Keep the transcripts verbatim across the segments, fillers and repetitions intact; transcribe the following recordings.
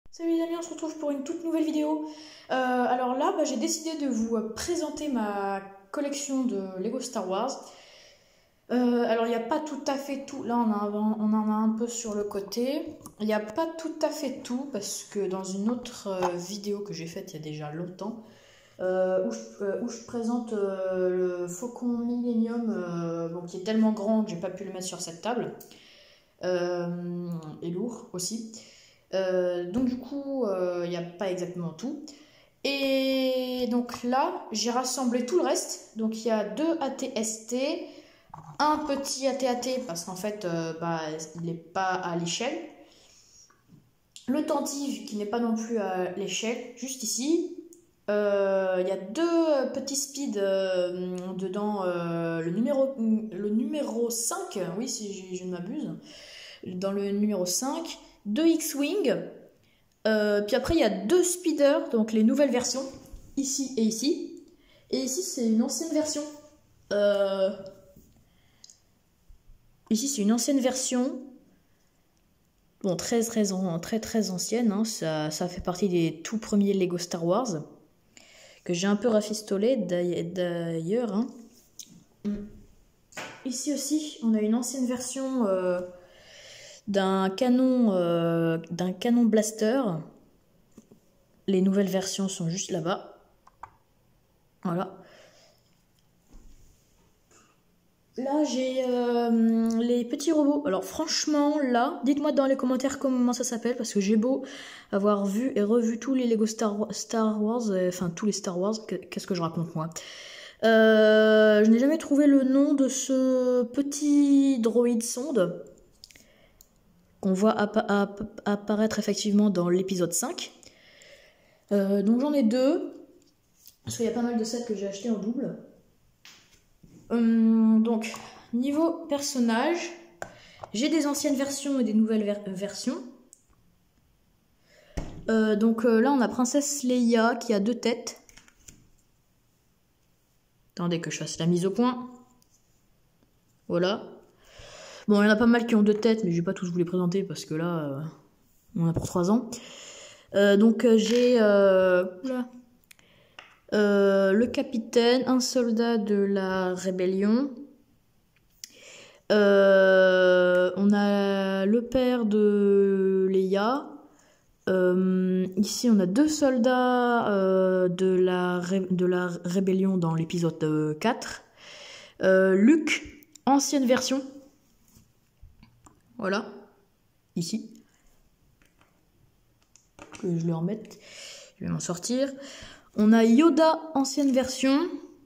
Salut les amis, on se retrouve pour une toute nouvelle vidéo. Euh, alors là, bah, j'ai décidé de vous euh, présenter ma collection de Lego Star Wars. Euh, alors il n'y a pas tout à fait tout, là on, a, on en a un peu sur le côté. Il n'y a pas tout à fait tout parce que dans une autre euh, vidéo que j'ai faite il y a déjà longtemps, euh, où, je, euh, où je présente euh, le Faucon Millennium, euh, bon, qui est tellement grand que j'ai pas pu le mettre sur cette table, euh, et lourd aussi. Euh, donc du coup, il n'y a pas exactement tout. Et donc là, j'ai rassemblé tout le reste. Donc il y a deux A T S T, un petit A T A T parce qu'en fait, euh, bah, il n'est pas à l'échelle. Le Tantive qui n'est pas non plus à l'échelle, juste ici. Il euh, y a deux petits speeds euh, dedans, euh, le, numéro, le numéro cinq, oui si je ne m'abuse, dans le numéro cinq, deux X-Wing. Euh, puis après, il y a deux speeders, donc les nouvelles versions, ici et ici. Et ici, c'est une ancienne version. Euh... Ici, c'est une ancienne version. Bon, très très, très, très ancienne. Hein. Ça, ça fait partie des tout premiers Lego Star Wars. Que j'ai un peu rafistolé d'ailleurs. Hein. Ici aussi, on a une ancienne version euh, d'un canon, euh, d'un canon blaster. Les nouvelles versions sont juste là-bas. Voilà. Là, j'ai euh, les petits robots. Alors franchement, là, dites-moi dans les commentaires comment ça s'appelle, parce que j'ai beau avoir vu et revu tous les Lego Star Wars, Star Wars euh, enfin tous les Star Wars, qu'est-ce que je raconte moi euh, Je n'ai jamais trouvé le nom de ce petit droïde sonde qu'on voit appa app apparaître effectivement dans l'épisode cinq. Euh, donc j'en ai deux, parce qu'il y a pas mal de sets que j'ai acheté en double. Hum, donc, niveau personnage, j'ai des anciennes versions et des nouvelles ver versions. Euh, donc euh, là, on a Princesse Leia qui a deux têtes. Attendez que je fasse la mise au point. Voilà. Bon, il y en a pas mal qui ont deux têtes, mais je vais pas tous vous les présenter parce que là, euh, on en a pour trois ans. Euh, donc euh, j'ai... Euh, Euh, le capitaine, un soldat de la rébellion. Euh, on a le père de Leia. Euh, ici, on a deux soldats euh, de, la de la rébellion dans l'épisode quatre. Euh, Luke, ancienne version. Voilà. Ici. Que je le remette. Je vais m'en sortir. On a Yoda, ancienne version.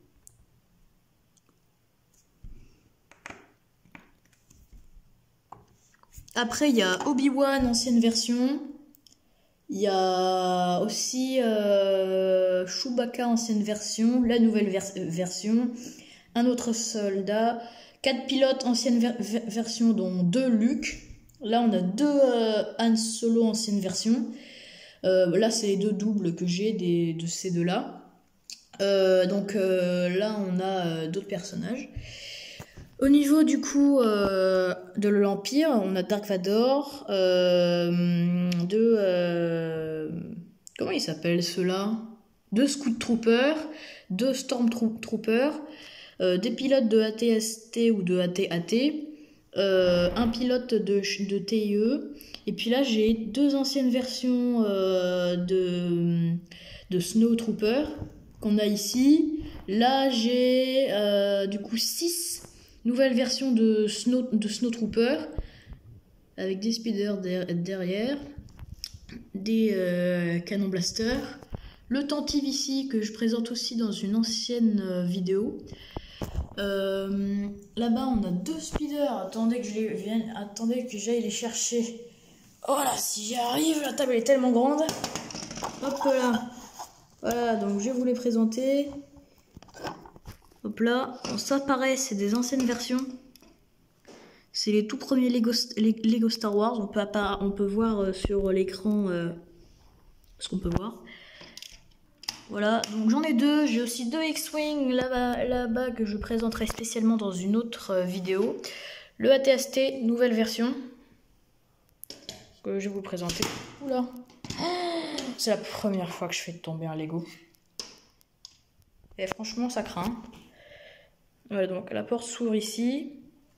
Après, il y a Obi-Wan, ancienne version. Il y a aussi euh, Chewbacca, ancienne version. La nouvelle vers version. Un autre soldat. Quatre pilotes, ancienne ver version, dont deux Luke. Là, on a deux euh, Han Solo, ancienne version. Euh, là, c'est les deux doubles que j'ai de ces deux-là. Euh, donc euh, là, on a euh, d'autres personnages. Au niveau du coup euh, de l'Empire, on a Dark Vador, euh, de... Euh, comment ils s'appellent ceux-là? Deux Scout Troopers, deux Stormtroopers, euh, des pilotes de A T S T ou de A T A T, euh, un pilote de, de T I E, et puis là j'ai deux anciennes versions euh, de, de Snow Trooper qu'on a ici. Là j'ai euh, du coup six nouvelles versions de Snow, de Snow Trooper avec des speeders derrière, des euh, canons blaster, le Tantive ici que je présente aussi dans une ancienne euh, vidéo. Euh, Là-bas on a deux speeders. Attendez que je les vienne, attendez que j'aille les chercher. Voilà, si j'y arrive, la table est tellement grande. Hop là. Voilà, donc je vais vous les présenter. Hop là. Bon, ça pareil, c'est des anciennes versions. C'est les tout premiers Lego, Lego Star Wars. On peut, on peut voir sur l'écran euh, ce qu'on peut voir. Voilà, donc j'en ai deux. J'ai aussi deux X-Wing là-bas là-bas que je présenterai spécialement dans une autre vidéo. Le A T S T, nouvelle version, que je vais vous présenter. Oula. C'est la première fois que je fais tomber un Lego. Et franchement, ça craint. Voilà, donc la porte s'ouvre ici.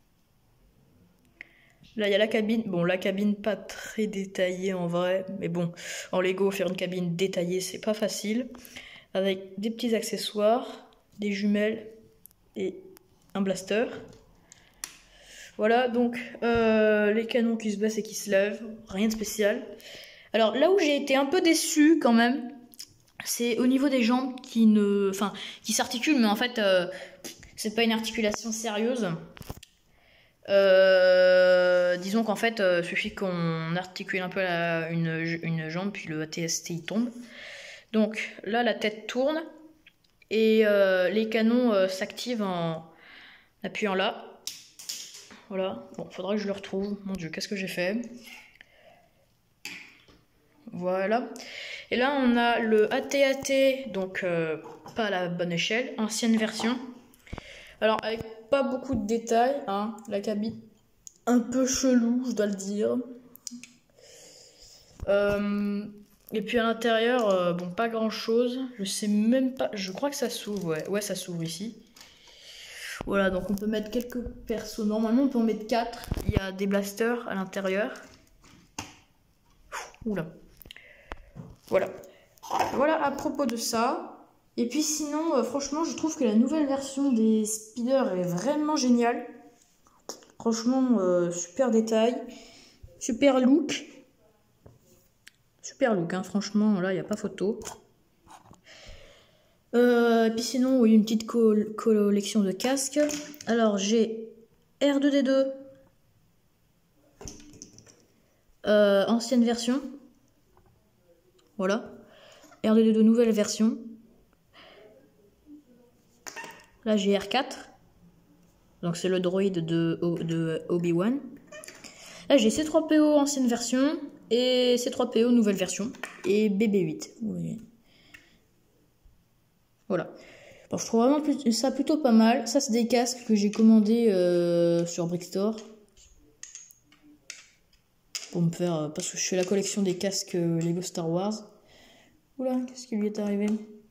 Là, il y a la cabine. Bon, la cabine pas très détaillée en vrai. Mais bon, en Lego, faire une cabine détaillée, c'est pas facile. Avec des petits accessoires, des jumelles et un blaster. Voilà, donc euh, les canons qui se baissent et qui se lèvent. Rien de spécial. Alors, là où j'ai été un peu déçue quand même, c'est au niveau des jambes qui ne, enfin, qui s'articulent, mais en fait, euh, c'est pas une articulation sérieuse. Euh, disons qu'en fait, euh, suffit qu'on articule un peu la, une, une jambe, puis le A T S T il tombe. Donc là, la tête tourne et euh, les canons euh, s'activent en appuyant là. Voilà. Bon, faudra que je le retrouve. Mon Dieu, qu'est-ce que j'ai fait? Voilà. Et là, on a le A T A T, donc euh, pas à la bonne échelle, ancienne version. Alors, avec pas beaucoup de détails, hein, la cabine un peu chelou, je dois le dire. Euh, et puis à l'intérieur, euh, bon, pas grand chose. Je sais même pas, je crois que ça s'ouvre, ouais, ouais, ça s'ouvre ici. Voilà, donc on peut mettre quelques persos. Normalement, on peut en mettre quatre. Il y a des blasters à l'intérieur. Oula. Voilà. Voilà à propos de ça. Et puis sinon, euh, franchement, je trouve que la nouvelle version des speeders est vraiment géniale. Franchement, euh, super détail. Super look. Super look, hein. Franchement, là, il n'y a pas photo. Euh, et puis sinon, oui, une petite co collection de casques. Alors, j'ai R deux D deux. Euh, ancienne version. Voilà. R deux D deux nouvelle version. Là j'ai R quatre. Donc c'est le droïde de, de Obi-Wan. Là j'ai C trois P O ancienne version. Et C trois P O nouvelle version. Et B B huit. Oui. Voilà. Bon, je trouve vraiment plus, ça plutôt pas mal. Ça c'est des casques que j'ai commandés euh, sur Brickstore. Pour me faire... Parce que je fais la collection des casques euh, Lego Star Wars. Oula, qu'est-ce qui lui est arrivé?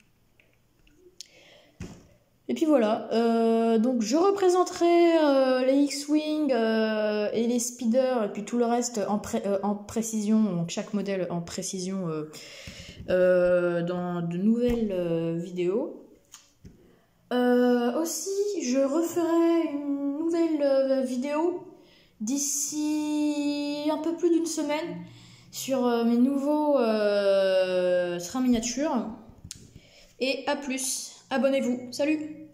Et puis voilà, euh, donc je représenterai euh, les X-Wing euh, et les speeders et puis tout le reste en, pré euh, en précision, donc chaque modèle en précision euh, euh, dans de nouvelles euh, vidéos. Euh, aussi, je referai une nouvelle euh, vidéo d'ici un peu plus d'une semaine sur euh, mes nouveaux euh, trains miniatures. Et à plus, abonnez-vous, salut!